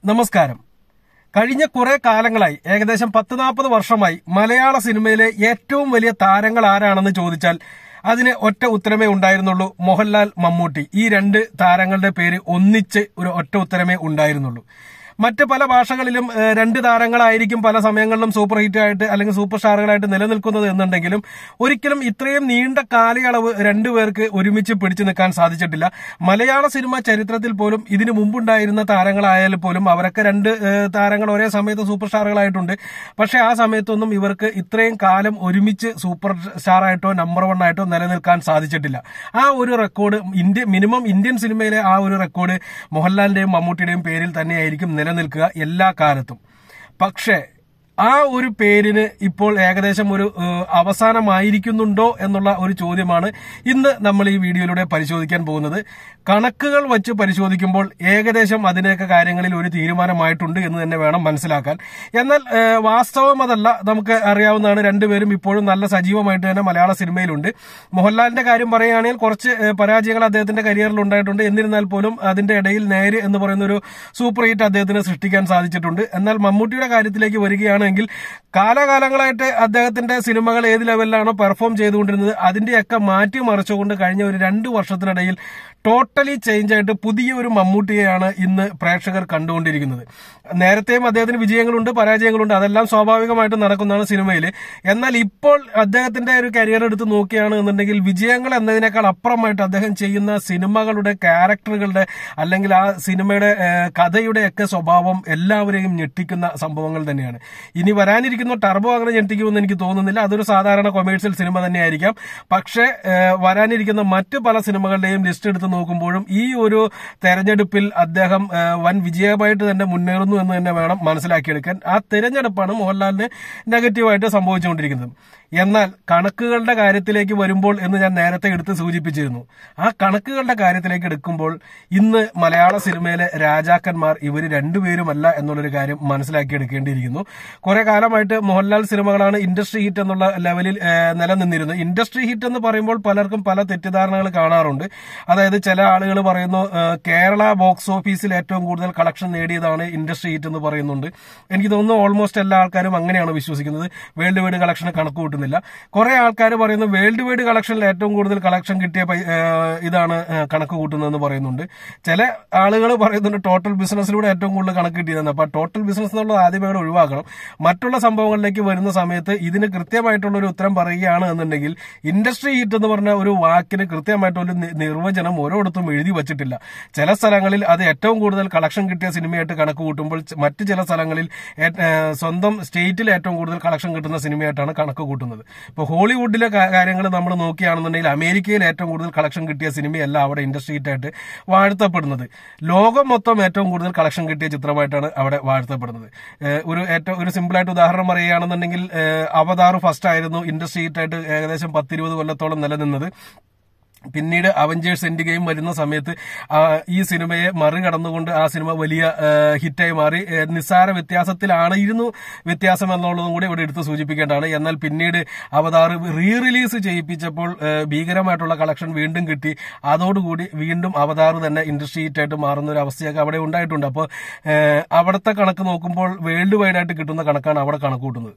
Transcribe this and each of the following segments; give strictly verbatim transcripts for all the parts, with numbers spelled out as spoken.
നമസ്കാരം. കഴിഞ്ഞ കുറെ കാലങ്ങളായി ഏകദേശം പത്ത് നാൽപ്പത് വർഷമായി മലയാള സിനിമയിലെ ഏറ്റവും വലിയ താരങ്ങൾ ആരാണെന്ന് ചോദിച്ചാൽ അതിന് ഒറ്റ ഉത്തരമേ ഉണ്ടായിരുന്നുള്ളൂ, മോഹൻലാൽ, മമ്മൂട്ടി. ഈ രണ്ട് താരങ്ങളുടെ പേര് ഒന്നിച്ച് ഒരു ഒറ്റ ഉത്തരമേ ഉണ്ടായിരുന്നുള്ളൂ. മറ്റ് പല ഭാഷകളിലും രണ്ട് താരങ്ങളായിരിക്കും പല സമയങ്ങളിലും സൂപ്പർ ഹിറ്റ് ആയിട്ട് അല്ലെങ്കിൽ സൂപ്പർ സ്റ്റാറുകളായിട്ട് നിലനിൽക്കുന്നത് എന്നുണ്ടെങ്കിലും ഒരിക്കലും ഇത്രയും നീണ്ട കാലയളവ് രണ്ടുപേർക്ക് ഒരുമിച്ച് പിടിച്ചു നിൽക്കാൻ സാധിച്ചിട്ടില്ല. മലയാള സിനിമ ചരിത്രത്തിൽ പോലും ഇതിനു മുമ്പുണ്ടായിരുന്ന താരങ്ങളായാലും പോലും അവരൊക്കെ രണ്ട് താരങ്ങൾ ഒരേ സമയത്ത് സൂപ്പർ സ്റ്റാറുകളായിട്ടുണ്ട്. പക്ഷെ ആ സമയത്തൊന്നും ഇവർക്ക് ഇത്രയും കാലം ഒരുമിച്ച് സൂപ്പർ സ്റ്റാർ ആയിട്ടോ നമ്പർ വൺ ആയിട്ടോ നിലനിൽക്കാൻ സാധിച്ചിട്ടില്ല. ആ ഒരു റെക്കോർഡ് ഇന്ത്യ മിനിമം ഇന്ത്യൻ സിനിമയിലെ ആ ഒരു റെക്കോർഡ് മോഹൻലാലിന്റെയും മമ്മൂട്ടിയുടെയും പേരിൽ തന്നെയായിരിക്കും നിലനിൽക്കുക എല്ലാ കാലത്തും. പക്ഷേ ആ ഒരു പേരിന് ഇപ്പോൾ ഏകദേശം ഒരു അവസാനമായിരിക്കുന്നുണ്ടോ എന്നുള്ള ഒരു ചോദ്യമാണ് ഇന്ന് നമ്മൾ ഈ വീഡിയോയിലൂടെ പരിശോധിക്കാൻ പോകുന്നത്. കണക്കുകൾ വെച്ച് പരിശോധിക്കുമ്പോൾ ഏകദേശം അതിനൊക്കെ കാര്യങ്ങളിൽ ഒരു തീരുമാനമായിട്ടുണ്ട് എന്ന് തന്നെ വേണം മനസ്സിലാക്കാൻ. എന്നാൽ വാസ്തവം അതല്ല, നമുക്ക് അറിയാവുന്നതാണ്. രണ്ടുപേരും ഇപ്പോഴും നല്ല സജീവമായിട്ട് തന്നെ മലയാള സിനിമയിലുണ്ട്. മോഹൻലാലിന്റെ കാര്യം പറയുകയാണെങ്കിൽ കുറച്ച് പരാജയങ്ങൾ അദ്ദേഹത്തിന്റെ കരിയറിൽ ഉണ്ടായിട്ടുണ്ട്. എന്നിരുന്നാൽ പോലും അതിന്റെ ഇടയിൽ നേര് എന്ന് പറയുന്ന ഒരു സൂപ്പർ ഹിറ്റ് അദ്ദേഹത്തിന് സൃഷ്ടിക്കാൻ സാധിച്ചിട്ടുണ്ട്. എന്നാൽ മമ്മൂട്ടിയുടെ കാര്യത്തിലേക്ക് വരികയാണെങ്കിൽ കാലാകാലങ്ങളായിട്ട് അദ്ദേഹത്തിന്റെ സിനിമകൾ ഏത് ലെവലിലാണോ പെർഫോം ചെയ്തുകൊണ്ടിരുന്നത് അതിന്റെയൊക്കെ മാറ്റിമറിച്ചുകൊണ്ട് കഴിഞ്ഞ ഒരു രണ്ടു വർഷത്തിനിടയിൽ ടോട്ടലി ചേഞ്ച് ആയിട്ട് പുതിയ ഒരു മമ്മൂട്ടിയെയാണ് ഇന്ന് പ്രേക്ഷകർ കണ്ടുകൊണ്ടിരിക്കുന്നത്. നേരത്തെയും അദ്ദേഹത്തിന് വിജയങ്ങളുണ്ട്, പരാജയങ്ങളുണ്ട്, അതെല്ലാം സ്വാഭാവികമായിട്ട് നടക്കുന്നതാണ് സിനിമയിൽ. എന്നാൽ ഇപ്പോൾ അദ്ദേഹത്തിന്റെ ഒരു കരിയർ എടുത്ത് നോക്കുകയാണ് എന്നുണ്ടെങ്കിൽ വിജയങ്ങൾ എന്നതിനേക്കാൾ അപ്പുറമായിട്ട് അദ്ദേഹം ചെയ്യുന്ന സിനിമകളുടെ ക്യാരക്ടറുകളുടെ അല്ലെങ്കിൽ ആ സിനിമയുടെ കഥയുടെ ഒക്കെ സ്വഭാവം എല്ലാവരെയും ഞെട്ടിക്കുന്ന സംഭവങ്ങൾ തന്നെയാണ്. ഇനി വരാനിരിക്കുന്ന ടർബോ അങ്ങനെ ഞെട്ടിക്കുമെന്ന് എനിക്ക് തോന്നുന്നില്ല. അതൊരു സാധാരണ കൊമേഴ്സ്യൽ സിനിമ തന്നെയായിരിക്കാം. പക്ഷെ വരാനിരിക്കുന്ന മറ്റു പല സിനിമകളുടെയും ലിസ്റ്റ് എടുത്ത് നോക്കുമ്പോഴും ഈ ഒരു തെരഞ്ഞെടുപ്പിൽ അദ്ദേഹം വൻ വിജയമായിട്ട് തന്നെ മുന്നേറുന്നു എന്ന് തന്നെ വേണം മനസ്സിലാക്കിയെടുക്കാൻ. ആ തെരഞ്ഞെടുപ്പാണ് മോഹൻലാലിന് നെഗറ്റീവായിട്ട് സംഭവിച്ചുകൊണ്ടിരിക്കുന്നത്. എന്നാൽ കണക്കുകളുടെ കാര്യത്തിലേക്ക് വരുമ്പോൾ എന്ന് ഞാൻ നേരത്തെ എടുത്ത് സൂചിപ്പിച്ചിരുന്നു. ആ കണക്കുകളുടെ കാര്യത്തിലേക്ക് എടുക്കുമ്പോൾ ഇന്ന് മലയാള സിനിമയിലെ രാജാക്കന്മാർ ഇവർ രണ്ടുപേരുമല്ല എന്നുള്ളൊരു കാര്യം മനസ്സിലാക്കിയെടുക്കേണ്ടിയിരിക്കുന്നു. കുറെ കാലമായിട്ട് മോഹൻലാൽ സിനിമകളാണ് ഇൻഡസ്ട്രി ഹിറ്റ് എന്നുള്ള ലെവലിൽ നിലനിന്നിരുന്നത്. ഇൻഡസ്ട്രി ഹിറ്റ് എന്ന് പറയുമ്പോൾ പലർക്കും പല തെറ്റിദ്ധാരണകൾ കാണാറുണ്ട്. അതായത് ചില ആളുകൾ പറയുന്നു കേരള ബോക്സ് ഓഫീസിൽ ഏറ്റവും കൂടുതൽ കളക്ഷൻ നേടിയതാണ് ഇൻഡസ്ട്രി ഹിറ്റ് എന്ന് പറയുന്നുണ്ട്. എനിക്ക് തോന്നുന്നു ഓൾമോസ്റ്റ് എല്ലാ ആൾക്കാരും അങ്ങനെയാണ് വിശ്വസിക്കുന്നത്. വേൾഡ് വൈഡ് കളക്ഷന് കണക്ക് കൂട്ടുന്നില്ല. കുറെ ആൾക്കാർ പറയുന്നു വേൾഡ് വൈഡ് കളക്ഷനിൽ ഏറ്റവും കൂടുതൽ കളക്ഷൻ കിട്ടിയ ഇതാണ് കണക്ക് കൂട്ടുന്നതെന്ന് പറയുന്നുണ്ട്. ചില ആളുകൾ പറയുന്നുണ്ട് ടോട്ടൽ ബിസിനസ്സിലൂടെ ഏറ്റവും കൂടുതൽ കണക്ക് കിട്ടിയതെന്ന്. അപ്പൊ ടോട്ടൽ ബിസിനസ് എന്നുള്ളത് ആദ്യമേ ഒഴിവാക്കണം. മറ്റുള്ള സംഭവങ്ങളിലേക്ക് വരുന്ന സമയത്ത് ഇതിന് കൃത്യമായിട്ടുള്ള ഒരു ഉത്തരം പറയുകയാണ് എന്നുണ്ടെങ്കിൽ ഇൻഡസ്ട്രി ഹിറ്റ് എന്ന് പറഞ്ഞ ഒരു വാക്കിന് കൃത്യമായിട്ടൊരു നിർവചനം ഓരോടത്തും എഴുതി വച്ചിട്ടില്ല. ചില സ്ഥലങ്ങളിൽ അത് ഏറ്റവും കൂടുതൽ കളക്ഷൻ കിട്ടിയ സിനിമയായിട്ട് കണക്ക് കൂട്ടുമ്പോൾ മറ്റു ചില സ്ഥലങ്ങളിൽ സ്വന്തം സ്റ്റേറ്റിൽ ഏറ്റവും കൂടുതൽ കളക്ഷൻ കിട്ടുന്ന സിനിമയായിട്ടാണ് കണക്ക് കൂട്ടുന്നത്. ഇപ്പൊ ഹോളിവുഡിലെ കാര്യങ്ങൾ നമ്മൾ നോക്കുകയാണെന്നുണ്ടെങ്കിൽ അമേരിക്കയിൽ ഏറ്റവും കൂടുതൽ കളക്ഷൻ കിട്ടിയ സിനിമയല്ല അവിടെ ഇൻഡസ്ട്രി ഹിറ്റായിട്ട് വാഴ്ത്തപ്പെടുന്നത്. ലോകം മൊത്തം ഏറ്റവും കൂടുതൽ കളക്ഷൻ കിട്ടിയ ചിത്രമായിട്ടാണ് അവിടെ വാഴ്ത്തപ്പെടുന്നത്. ഒരു ഏറ്റവും ഒരു സിമ്പിളായിട്ട് ഉദാഹരണം പറയുകയാണെന്നുണ്ടെങ്കിൽ അവതാർ ഫസ്റ്റ് ആയിരുന്നു ഇൻഡസ്ട്രി ഹിറ്റായിട്ട് ഏകദേശം പത്തിരുപത് കൊല്ലത്തോളം നിലനിന്നത്. പിന്നീട് അവഞ്ചേഴ്സ് എൻഡ് ഗെയിം വരുന്ന സമയത്ത് ഈ സിനിമയെ മറികടന്നുകൊണ്ട് ആ സിനിമ വലിയ ഹിറ്റായി മാറി. നിസ്സാര വ്യത്യാസത്തിലായിരുന്നു വ്യത്യാസം എന്നുള്ളതും കൂടി ഇവിടെ എടുത്ത് സൂചിപ്പിക്കേണ്ടതാണ്. എന്നാൽ പിന്നീട് അവതാർ റീ റിലീസ് ചെയ്യിപ്പിച്ചപ്പോൾ ഭീകരമായിട്ടുള്ള കളക്ഷൻ വീണ്ടും കിട്ടി. അതോടുകൂടി വീണ്ടും അവതാർ തന്നെ ഇൻഡസ്ട്രി ഹിറ്റായിട്ട് മാറുന്ന ഒരു അവസ്ഥയൊക്കെ അവിടെ ഉണ്ടായിട്ടുണ്ട്. അപ്പോൾ അവിടുത്തെ കണക്ക് നോക്കുമ്പോൾ വേൾഡ് വൈഡ് ആയിട്ട് കിട്ടുന്ന കണക്കാണ് അവിടെ കണക്ക് കൂട്ടുന്നത്.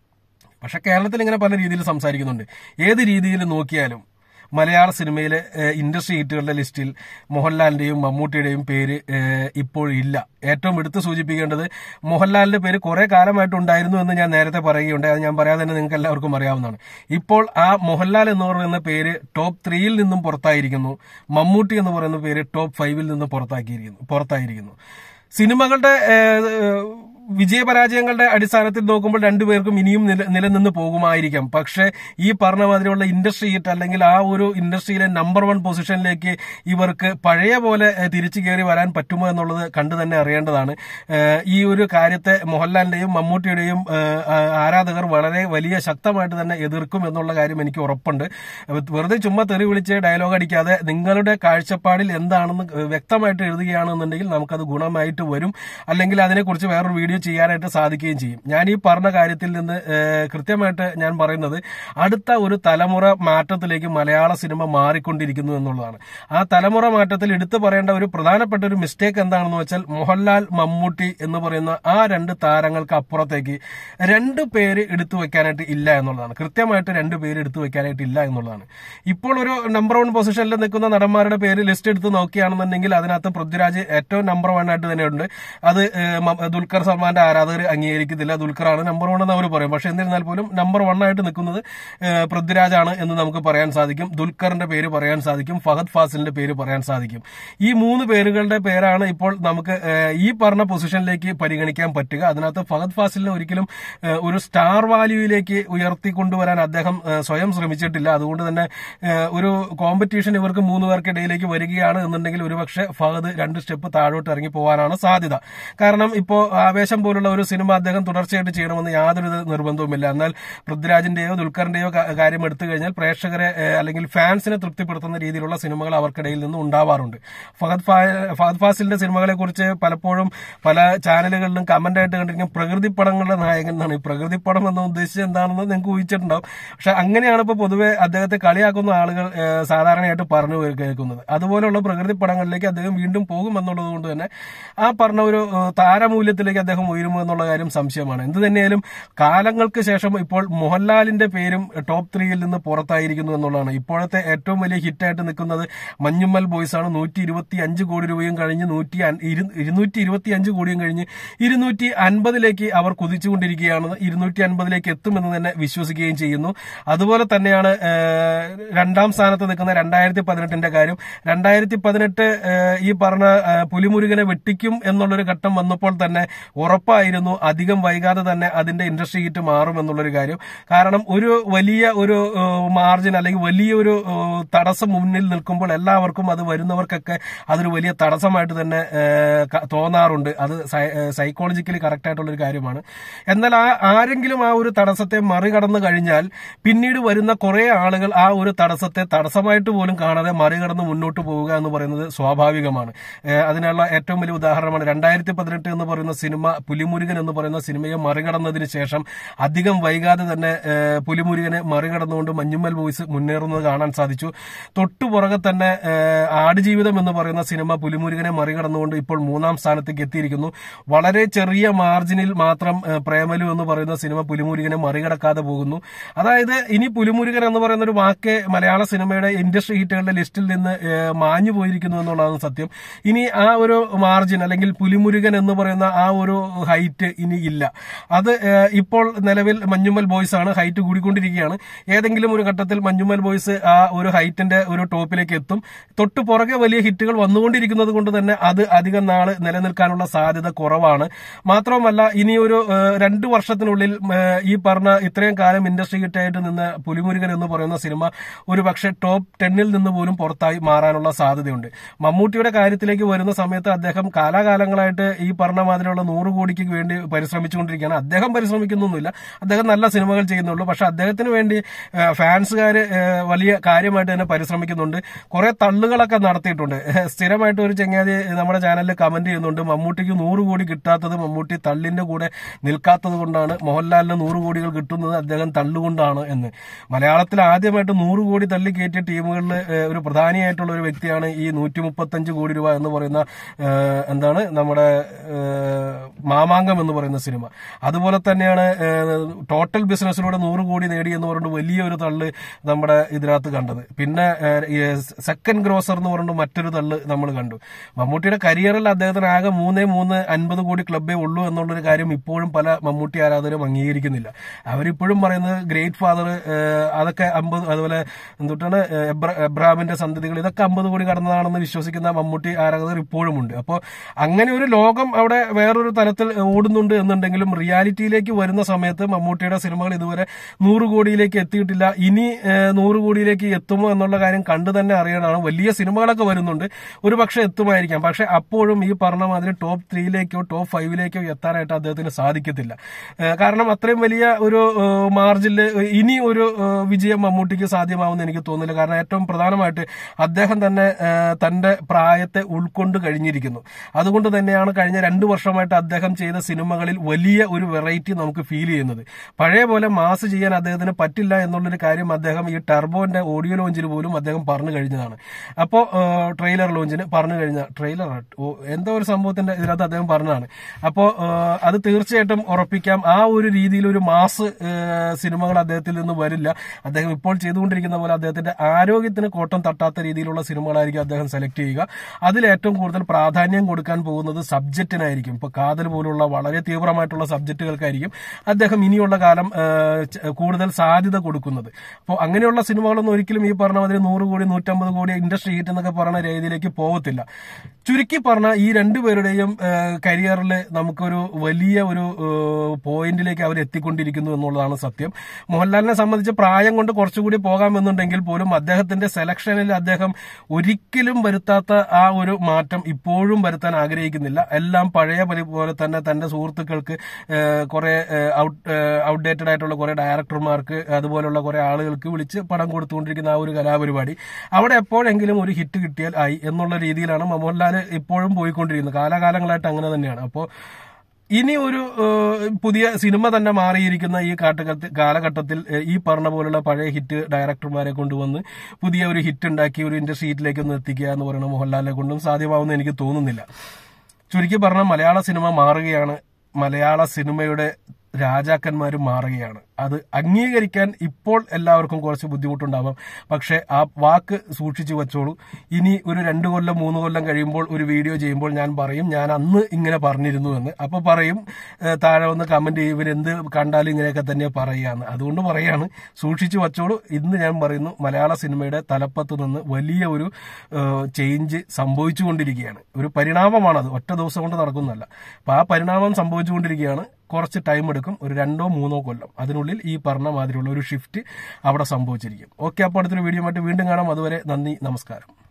പക്ഷെ കേരളത്തിൽ ഇങ്ങനെ പല രീതിയിൽ സംസാരിക്കുന്നുണ്ട്. ഏത് രീതിയിൽ നോക്കിയാലും മലയാള സിനിമയിലെ ഇൻഡസ്ട്രി ഹിറ്റുകളുടെ ലിസ്റ്റിൽ മോഹൻലാലിന്റെയും മമ്മൂട്ടിയുടെയും പേര് ഇപ്പോഴില്ല. ഏറ്റവും എടുത്ത് സൂചിപ്പിക്കേണ്ടത് മോഹൻലാലിന്റെ പേര് കുറെ കാലമായിട്ടുണ്ടായിരുന്നു എന്ന് ഞാൻ നേരത്തെ പറയുകയുണ്ടായി. അത് ഞാൻ പറയാതെ തന്നെ നിങ്ങൾക്ക് എല്ലാവർക്കും അറിയാവുന്നതാണ്. ഇപ്പോൾ ആ മോഹൻലാൽ എന്ന് പറയുന്ന പേര് ടോപ്പ് ത്രീയിൽ നിന്നും പുറത്തായിരിക്കുന്നു. മമ്മൂട്ടി എന്ന് പറയുന്ന പേര് ടോപ്പ് ഫൈവിൽ നിന്നും പുറത്താക്കിയിരിക്കുന്നു പുറത്തായിരിക്കുന്നു സിനിമകളുടെ വിജയപരാജയങ്ങളുടെ അടിസ്ഥാനത്തിൽ നോക്കുമ്പോൾ രണ്ടുപേർക്കും ഇനിയും നിലനിന്ന് പോകുമായിരിക്കാം. പക്ഷെ ഈ പറഞ്ഞ മാതിരിയുള്ള ഇൻഡസ്ട്രി ഹിറ്റ് അല്ലെങ്കിൽ ആ ഒരു ഇൻഡസ്ട്രിയിലെ നമ്പർ വൺ പൊസിഷനിലേക്ക് ഇവർക്ക് പഴയ പോലെ തിരിച്ചു കയറി വരാൻ പറ്റുമോ എന്നുള്ളത് കണ്ടു തന്നെ അറിയേണ്ടതാണ്. ഈ ഒരു കാര്യത്തെ മോഹൻലാലിന്റെയും മമ്മൂട്ടിയുടെയും ആരാധകർ വളരെ വലിയ ശക്തമായിട്ട് തന്നെ എതിർക്കും എന്നുള്ള കാര്യം എനിക്ക് ഉറപ്പുണ്ട്. വെറുതെ ചുമ്മാ തെറി വിളിച്ച് ഡയലോഗ് അടിക്കാതെ നിങ്ങളുടെ കാഴ്ചപ്പാടിൽ എന്താണെന്ന് വ്യക്തമായിട്ട് എഴുതുകയാണെന്നുണ്ടെങ്കിൽ നമുക്കത് ഗുണമായിട്ട് വരും. അല്ലെങ്കിൽ അതിനെക്കുറിച്ച് വേറൊരു വീഡിയോ റിവ്യൂ ചെയ്യാനായിട്ട് സാധിക്കുകയും ചെയ്യും. ഞാൻ ഈ പറഞ്ഞ കാര്യത്തിൽ നിന്ന് കൃത്യമായിട്ട് ഞാൻ പറയുന്നത് അടുത്ത ഒരു തലമുറ മാറ്റത്തിലേക്ക് മലയാള സിനിമ മാറിക്കൊണ്ടിരിക്കുന്നു എന്നുള്ളതാണ്. ആ തലമുറ മാറ്റത്തിൽ എടുത്തു പറയേണ്ട ഒരു പ്രധാനപ്പെട്ട ഒരു മിസ്റ്റേക്ക് എന്താണെന്ന് വെച്ചാൽ മോഹൻലാൽ മമ്മൂട്ടി എന്ന് പറയുന്ന ആ രണ്ട് താരങ്ങൾക്ക് അപ്പുറത്തേക്ക് രണ്ട് പേര് എടുത്തു വെക്കാനായിട്ട് ഇല്ല എന്നുള്ളതാണ്. കൃത്യമായിട്ട് രണ്ട് പേര് എടുത്തു വെക്കാനായിട്ട് ഇല്ല എന്നുള്ളതാണ്. ഇപ്പോൾ ഒരു നമ്പർ വൺ പൊസിഷനിൽ നിൽക്കുന്ന നടന്മാരുടെ പേര് ലിസ്റ്റ് എടുത്ത് നോക്കുകയാണെന്നുണ്ടെങ്കിൽ അതിനകത്ത് പൃഥ്വിരാജ് ഏറ്റവും നമ്പർ വൺ ആയിട്ട് തന്നെയുണ്ട്. അത് ദുൽഖർ സൽമാന്റെ ആരാധകർ അംഗീകരിക്കുന്നില്ല. ദുൽഖറാണ് നമ്പർ വൺ എന്ന് അവർ പറയും. പക്ഷെ എന്നിരുന്നാൽ പോലും നമ്പർ വൺ ആയിട്ട് നിൽക്കുന്നത് പൃഥ്വിരാജാണ് എന്ന് നമുക്ക് പറയാൻ സാധിക്കും. ദുൽഖറിന്റെ പേര് പറയാൻ സാധിക്കും. ഫഹദ് ഫാസിലിന്റെ പേര് പറയാൻ സാധിക്കും. ഈ മൂന്ന് പേരുകളുടെ പേരാണ് ഇപ്പോൾ നമുക്ക് ഈ പറഞ്ഞ പൊസിഷനിലേക്ക് പരിഗണിക്കാൻ പറ്റുക. അതിനകത്ത് ഫഹദ് ഫാസിലിനെ ഒരിക്കലും ഒരു സ്റ്റാർ വാല്യൂയിലേക്ക് ഉയർത്തിക്കൊണ്ടുവരാൻ അദ്ദേഹം സ്വയം ശ്രമിച്ചിട്ടില്ല. അതുകൊണ്ട് തന്നെ ഒരു കോമ്പറ്റീഷൻ ഇവർക്ക് മൂന്ന് പേർക്കിടയിലേക്ക് വരികയാണ് എന്നുണ്ടെങ്കിൽ ഒരുപക്ഷെ ഫഹദ് രണ്ട് സ്റ്റെപ്പ് താഴോട്ട് ഇറങ്ങി പോകാനാണ് സാധ്യത. കാരണം ഇപ്പോൾ ആവേശം പോലുള്ള ഒരു സിനിമ അദ്ദേഹം തുടർച്ചയായിട്ട് ചെയ്യണമെന്ന് യാതൊരു നിർബന്ധവുമില്ല. എന്നാൽ പൃഥ്വിരാജിന്റെയോ ദുൽഖറിന്റെയോ കാര്യം എടുത്തു കഴിഞ്ഞാൽ പ്രേക്ഷകരെ അല്ലെങ്കിൽ ഫാൻസിനെ തൃപ്തിപ്പെടുത്തുന്ന രീതിയിലുള്ള സിനിമകൾ അവർക്കിടയിൽ നിന്ന് ഉണ്ടാവാറുണ്ട്. ഫഹദ് ഫഹദ് ഫാസിലിന്റെ സിനിമകളെ കുറിച്ച് പലപ്പോഴും പല ചാനലുകളിലും കമന്റ് ആയിട്ട് കണ്ടിരിക്കും പ്രകൃതി പടങ്ങളുടെ നായകൻ എന്നാണ്. ഈ പ്രകൃതി പടം എന്ന് ഉദ്ദേശിച്ചത് എന്താണെന്ന് നിങ്ങൾക്ക് ഊഹിച്ചിട്ടുണ്ടാവും. പക്ഷെ അങ്ങനെയാണ് ഇപ്പോൾ പൊതുവെ അദ്ദേഹത്തെ കളിയാക്കുന്ന ആളുകൾ സാധാരണയായിട്ട് പറഞ്ഞു കേൾക്കുന്നത്. അതുപോലെയുള്ള പ്രകൃതി പടങ്ങളിലേക്ക് അദ്ദേഹം വീണ്ടും പോകും എന്നുള്ളത് കൊണ്ട് തന്നെ ആ പറഞ്ഞ ഒരു താരമൂല്യത്തിലേക്ക് അദ്ദേഹം ഉയരുമോ എന്നുള്ള കാര്യം സംശയമാണ്. എന്ത് തന്നെയാലും കാലങ്ങൾക്ക് ശേഷം ഇപ്പോൾ മോഹൻലാലിന്റെ പേരും ടോപ്പ് ത്രീയിൽ നിന്ന് പുറത്തായിരിക്കുന്നു എന്നുള്ളതാണ്. ഇപ്പോഴത്തെ ഏറ്റവും വലിയ ഹിറ്റായിട്ട് നിൽക്കുന്നത് മഞ്ഞുമ്മൽ ബോയ്സ് ആണ്. നൂറ്റി ഇരുപത്തി അഞ്ച് കോടി രൂപയും കഴിഞ്ഞ് നൂറ്റി ഇരുന്നൂറ്റി ഇരുപത്തി അഞ്ച് കോടിയും കഴിഞ്ഞ് ഇരുന്നൂറ്റി അൻപതിലേക്ക് അവർ കുതിച്ചുകൊണ്ടിരിക്കുകയാണ്. ഇരുന്നൂറ്റി അൻപതിലേക്ക് എത്തുമെന്ന് തന്നെ വിശ്വസിക്കുകയും ചെയ്യുന്നു. അതുപോലെ തന്നെയാണ് രണ്ടാം സ്ഥാനത്ത് നിൽക്കുന്ന രണ്ടായിരത്തി പതിനെട്ടിന്റെ കാര്യം. രണ്ടായിരത്തി പതിനെട്ട് ഈ പറഞ്ഞ പുലിമുരുകനെ വെട്ടിക്കും എന്നുള്ളൊരു ഘട്ടം വന്നപ്പോൾ തന്നെ ഉറപ്പായിരുന്നു അധികം വൈകാതെ തന്നെ അതിന്റെ ഇൻഡസ്ട്രി ഹിറ്റ് മാറും എന്നുള്ളൊരു കാര്യം. കാരണം ഒരു വലിയ ഒരു മാർജിൻ അല്ലെങ്കിൽ വലിയൊരു തടസ്സം മുന്നിൽ നിൽക്കുമ്പോൾ എല്ലാവർക്കും അത് വരുന്നവർക്കൊക്കെ അതൊരു വലിയ തടസ്സമായിട്ട് തന്നെ തോന്നാറുണ്ട്. അത് സൈക്കോളജിക്കലി കറക്റ്റ് ആയിട്ടുള്ള ഒരു കാര്യമാണ്. എന്നാൽ ആ ആരെങ്കിലും ആ ഒരു തടസ്സത്തെ മറികടന്നു കഴിഞ്ഞാൽ പിന്നീട് വരുന്ന കുറെ ആളുകൾ ആ ഒരു തടസ്സത്തെ തടസ്സമായിട്ട് പോലും കാണാതെ മറികടന്ന് മുന്നോട്ട് പോവുക എന്ന് പറയുന്നത് സ്വാഭാവികമാണ്. അതിനുള്ള ഏറ്റവും വലിയ ഉദാഹരണമാണ് രണ്ടായിരത്തി പതിനെട്ട് എന്ന് പറയുന്ന സിനിമ. പുലിമുരുകൻ എന്ന് പറയുന്ന സിനിമയെ മറികടന്നതിന് ശേഷം അധികം വൈകാതെ തന്നെ പുലിമുരുകനെ മറികടന്നുകൊണ്ട് മഞ്ഞുമ്മൽ ബോയ്സ് മുന്നേറുന്നത് കാണാൻ സാധിച്ചു. തൊട്ടുപുറകെ തന്നെ ആടുജീവിതം എന്ന് പറയുന്ന സിനിമ പുലിമുരുകനെ മറികടന്നുകൊണ്ട് ഇപ്പോൾ മൂന്നാം സ്ഥാനത്തേക്ക് എത്തിയിരിക്കുന്നു. വളരെ ചെറിയ മാർജിനിൽ മാത്രം പ്രേമലു എന്ന് പറയുന്ന സിനിമ പുലിമുരുകനെ മറികടക്കാതെ പോകുന്നു. അതായത് ഇനി പുലിമുരുകൻ എന്ന് പറയുന്ന ഒരു വാക്ക് മലയാള സിനിമയുടെ ഇൻഡസ്ട്രി ഹിറ്റുകളുടെ ലിസ്റ്റിൽ നിന്ന് മാഞ്ഞു പോയിരിക്കുന്നു എന്നുള്ളതാണ് സത്യം. ഇനി ആ ഒരു മാർജിൻ അല്ലെങ്കിൽ പുലിമുരുകൻ എന്ന് പറയുന്ന ആ ഒരു ഹൈറ്റ് ഇനി ഇല്ല. അത് ഇപ്പോൾ നിലവിൽ മഞ്ഞുമ്മൽ ബോയ്സ് ആണ്. ഹൈറ്റ് കൂടിക്കൊണ്ടിരിക്കുകയാണ്. ഏതെങ്കിലും ഒരു ഘട്ടത്തിൽ മഞ്ഞുമ്മൽ ബോയ്സ് ആ ഒരു ഹൈറ്റിന്റെ ഒരു ടോപ്പിലേക്ക് എത്തും. തൊട്ടു പുറകെ വലിയ ഹിറ്റുകൾ വന്നുകൊണ്ടിരിക്കുന്നത് കൊണ്ട് തന്നെ അത് അധികം നാള് നിലനിൽക്കാനുള്ള സാധ്യത കുറവാണ്. മാത്രവുമല്ല ഇനി ഒരു രണ്ടു വർഷത്തിനുള്ളിൽ ഈ പറഞ്ഞ ഇത്രയും കാലം ഇൻഡസ്ട്രി ഹിറ്റായിട്ട് നിന്ന് പുലിമുരുകൻ എന്ന് പറയുന്ന സിനിമ ഒരു പക്ഷേ ടോപ്പ് ടെന്നിൽ നിന്ന് പോലും പുറത്തായി മാറാനുള്ള സാധ്യതയുണ്ട്. മമ്മൂട്ടിയുടെ കാര്യത്തിലേക്ക് വരുന്ന സമയത്ത് അദ്ദേഹം കാലാകാലങ്ങളായിട്ട് ഈ പറഞ്ഞ മാതിരിയുള്ള നൂറ് കോടിക്ക് വേണ്ടി പരിശ്രമിച്ചുകൊണ്ടിരിക്കുകയാണ്. അദ്ദേഹം പരിശ്രമിക്കുന്നൊന്നുമില്ല. അദ്ദേഹം നല്ല സിനിമകൾ ചെയ്യുന്നുള്ളൂ. പക്ഷെ അദ്ദേഹത്തിന് വേണ്ടി ഫാൻസുകാര് വലിയ കാര്യമായിട്ട് തന്നെ പരിശ്രമിക്കുന്നുണ്ട്. കുറെ തള്ളുകളൊക്കെ നടത്തിയിട്ടുണ്ട്. സ്ഥിരമായിട്ട് ഒരു ചങ്ങാതി നമ്മുടെ ചാനലിൽ കമന്റ് ചെയ്യുന്നുണ്ട് മമ്മൂട്ടിക്ക് നൂറ് കോടി കിട്ടാത്തത് മമ്മൂട്ടി തള്ളിന്റെ കൂടെ നിൽക്കാത്തത് കൊണ്ടാണ്, മോഹൻലാലിന് നൂറ് കോടികൾ കിട്ടുന്നത് അദ്ദേഹം തള്ളുകൊണ്ടാണ് എന്ന്. മലയാളത്തിൽ ആദ്യമായിട്ട് നൂറ് കോടി തള്ളി കയറ്റിയ ടീമുകളിൽ ഒരു പ്രധാനിയായിട്ടുള്ള ഒരു വ്യക്തിയാണ് ഈ നൂറ്റി മുപ്പത്തഞ്ച് കോടി രൂപ എന്ന് പറയുന്ന എന്താണ് നമ്മുടെ മാമാങ്കം എന്ന് പറയുന്ന സിനിമ. അതുപോലെ തന്നെയാണ് ടോട്ടൽ ബിസിനസ്സിലൂടെ നൂറ് കോടി നേടി എന്ന് പറഞ്ഞിട്ട് വലിയൊരു തള്ള് നമ്മുടെ ഇതിനകത്ത് കണ്ടത്. പിന്നെ സെക്കൻഡ് ഗ്രോസർ എന്ന് പറഞ്ഞിട്ട് മറ്റൊരു തള്ള് നമ്മൾ കണ്ടു. മമ്മൂട്ടിയുടെ കരിയറിൽ അദ്ദേഹത്തിന് ആകെ മൂന്നേ മൂന്ന് അൻപത് കോടി ക്ലബ്ബേ ഉള്ളൂ എന്നുള്ളൊരു കാര്യം ഇപ്പോഴും പല മമ്മൂട്ടി ആരാധകരും അംഗീകരിക്കുന്നില്ല. അവരിപ്പോഴും പറയുന്നത് ഗ്രേറ്റ് ഫാദർ അതൊക്കെ അമ്പത്, അതുപോലെ എന്തുട്ടാണ് എബ്രഹാമിന്റെ സന്തതികൾ, ഇതൊക്കെ അമ്പത് കോടി കടന്നതാണെന്ന് വിശ്വസിക്കുന്ന മമ്മൂട്ടി ആരാധകർ ഇപ്പോഴും ഉണ്ട്. അപ്പോൾ അങ്ങനെ ഒരു ലോകം അവിടെ വേറൊരു തലത്തിൽ ഓടുന്നുണ്ട് എന്നുണ്ടെങ്കിലും റിയാലിറ്റിയിലേക്ക് വരുന്ന സമയത്ത് മമ്മൂട്ടിയുടെ സിനിമകൾ ഇതുവരെ നൂറ് കോടിയിലേക്ക് എത്തിയിട്ടില്ല. ഇനി നൂറ് കോടിയിലേക്ക് എത്തുമോ എന്നുള്ള കാര്യം കണ്ടു തന്നെ അറിയണം. വലിയ സിനിമകളൊക്കെ വരുന്നുണ്ട്, ഒരു പക്ഷെ എത്തുമായിരിക്കാം. പക്ഷെ അപ്പോഴും ഈ പറഞ്ഞ മാതിരി ടോപ്പ് ത്രീയിലേക്കോ ടോപ്പ് ഫൈവിലേക്കോ എത്താനായിട്ട് അദ്ദേഹത്തിന് സാധിക്കത്തില്ല. കാരണം അത്രയും വലിയ ഒരു മാർജിനിൽ ഇനി ഒരു വിജയം മമ്മൂട്ടിക്ക് സാധ്യമാവുമെന്ന് എനിക്ക് തോന്നുന്നില്ല. കാരണം ഏറ്റവും പ്രധാനമായിട്ട് അദ്ദേഹം തന്നെ തന്റെ പ്രായത്തെ ഉൾക്കൊണ്ട് കഴിഞ്ഞിരിക്കുന്നു. അതുകൊണ്ട് തന്നെയാണ് കഴിഞ്ഞ രണ്ടു വർഷമായിട്ട് അദ്ദേഹം അദ്ദേഹം ചെയ്ത സിനിമകളിൽ വലിയ ഒരു വെറൈറ്റി നമുക്ക് ഫീൽ ചെയ്യുന്നത്. പഴയ പോലെ മാസ് ചെയ്യാൻ അദ്ദേഹത്തിന് പറ്റില്ല എന്നുള്ളൊരു കാര്യം അദ്ദേഹം ഈ ടർബോന്റെ ഓഡിയോ ലോഞ്ചിൽ പോലും അദ്ദേഹം പറഞ്ഞു കഴിഞ്ഞതാണ്. അപ്പോ ട്രെയിലർ ലോഞ്ചിന് പറഞ്ഞു കഴിഞ്ഞ ട്രെയിലർ എന്തോ ഒരു സംഭവത്തിന്റെ ഇതിനകത്ത് അദ്ദേഹം പറഞ്ഞതാണ്. അപ്പോ അത് തീർച്ചയായിട്ടും ഉറപ്പിക്കാം, ആ ഒരു രീതിയിൽ ഒരു മാസ് സിനിമകൾ അദ്ദേഹത്തിൽ നിന്ന് വരില്ല. അദ്ദേഹം ഇപ്പോൾ ചെയ്തുകൊണ്ടിരിക്കുന്ന പോലെ അദ്ദേഹത്തിന്റെ ആരോഗ്യത്തിന് കോട്ടം തട്ടാത്ത രീതിയിലുള്ള സിനിമകളായിരിക്കും അദ്ദേഹം സെലക്ട് ചെയ്യുക. അതിൽ ഏറ്റവും കൂടുതൽ പ്രാധാന്യം കൊടുക്കാൻ പോകുന്നത് സബ്ജക്റ്റിനായിരിക്കും. ഇപ്പൊ കാതൽ പോലുള്ള വളരെ തീവ്രമായിട്ടുള്ള സബ്ജക്റ്റുകൾക്കായിരിക്കും അദ്ദേഹം ഇനിയുള്ള കാലം കൂടുതൽ സാധ്യത കൊടുക്കുന്നത്. അപ്പോൾ അങ്ങനെയുള്ള സിനിമകളൊന്നും ഒരിക്കലും ഈ പറഞ്ഞ മാതിരി നൂറ് കോടി നൂറ്റമ്പത് കോടി ഇൻഡസ്ട്രി ഹിറ്റ് എന്നൊക്കെ പറയുന്ന രീതിയിലേക്ക് പോകത്തില്ല. ചുരുക്കി പറഞ്ഞ ഈ രണ്ടുപേരുടെയും കരിയറിൽ നമുക്കൊരു വലിയ ഒരു പോയിന്റിലേക്ക് അവർ എത്തിക്കൊണ്ടിരിക്കുന്നു എന്നുള്ളതാണ് സത്യം. മോഹൻലാലിനെ സംബന്ധിച്ച് പ്രായം കൊണ്ട് കുറച്ചുകൂടി പോകാമെന്നുണ്ടെങ്കിൽ പോലും അദ്ദേഹത്തിന്റെ സെലക്ഷനിൽ അദ്ദേഹം ഒരിക്കലും വരുത്താത്ത ആ ഒരു മാറ്റം ഇപ്പോഴും വരുത്താൻ ആഗ്രഹിക്കുന്നില്ല. എല്ലാം പഴയ പോലെ തന്നെ തന്റെ സുഹൃത്തുക്കൾക്ക് കുറെ ഔട്ട്ഡേറ്റഡ് ആയിട്ടുള്ള കുറെ ഡയറക്ടർമാർക്ക് അതുപോലുള്ള കുറെ ആളുകൾക്ക് വിളിച്ച് പടം കൊടുത്തുകൊണ്ടിരിക്കുന്ന ആ ഒരു കലാപരിപാടി അവിടെ എപ്പോഴെങ്കിലും ഒരു ഹിറ്റ് കിട്ടിയാൽ ആയി എന്നുള്ള രീതിയിലാണ് മോഹൻലാൽ ഇപ്പോഴും പോയിക്കൊണ്ടിരിക്കുന്നത്. കാലാകാലങ്ങളായിട്ട് അങ്ങനെ തന്നെയാണ്. അപ്പോൾ ഇനി ഒരു പുതിയ സിനിമ തന്നെ മാറിയിരിക്കുന്ന ഈ കാലഘട്ടത്തിൽ ഈ പറഞ്ഞ പോലുള്ള പഴയ ഹിറ്റ് ഡയറക്ടർമാരെ കൊണ്ടുവന്ന് പുതിയ ഒരു ഹിറ്റ് ഉണ്ടാക്കി ഒരു ഇൻഡസ്ട്രി ഹിറ്റിലേക്ക് ഒന്ന് എത്തിക്കുക എന്ന് പറയുന്ന മോഹൻലാലിനെ കൊണ്ടും സാധ്യമാവുമെന്ന് എനിക്ക് തോന്നുന്നില്ല. ചുരുക്കി പറഞ്ഞാൽ മലയാള സിനിമ മാറുകയാണ്. മലയാള സിനിമയുടെ രാജാക്കന്മാരും മാറുകയാണ്. അത് അംഗീകരിക്കാൻ ഇപ്പോൾ എല്ലാവർക്കും കുറച്ച് ബുദ്ധിമുട്ടുണ്ടാവാം. പക്ഷെ ആ വാക്ക് സൂക്ഷിച്ചു വെച്ചോളൂ. ഇനി ഒരു രണ്ടു കൊല്ലം മൂന്ന് കൊല്ലം കഴിയുമ്പോൾ ഒരു വീഡിയോ ചെയ്യുമ്പോൾ ഞാൻ പറയും ഞാൻ അന്ന് ഇങ്ങനെ പറഞ്ഞിരുന്നു എന്ന്. അപ്പൊ പറയും താഴെ വന്ന് കമന്റ് ചെയ്യും ഇവരെന്ത് കണ്ടാലും ഇങ്ങനെയൊക്കെ തന്നെ പറയാന്ന്. അതുകൊണ്ട് പറയാണ്, സൂക്ഷിച്ചു വെച്ചോളൂ. ഇന്ന് ഞാൻ പറയുന്നു, മലയാള സിനിമയുടെ തലപ്പത്ത് നിന്ന് വലിയ ഒരു ചേഞ്ച് സംഭവിച്ചുകൊണ്ടിരിക്കുകയാണ്. ഒരു പരിണാമമാണത്, ഒറ്റ ദിവസം കൊണ്ട് നടക്കുന്നതല്ല. അപ്പൊ ആ പരിണാമം സംഭവിച്ചുകൊണ്ടിരിക്കുകയാണ്. കുറച്ച് ടൈം എടുക്കും, ഒരു രണ്ടോ മൂന്നോ കൊല്ലം. അതിനുള്ളിൽ ഈ പറഞ്ഞ മാതിരിയുള്ള ഒരു ഷിഫ്റ്റ് അവിടെ സംഭവിച്ചിരിക്കും. ഓക്കെ, അപ്പോൾ അടുത്തൊരു വീഡിയോ ആയിട്ട് വീണ്ടും കാണാം. അതുവരെ നന്ദി, നമസ്കാരം.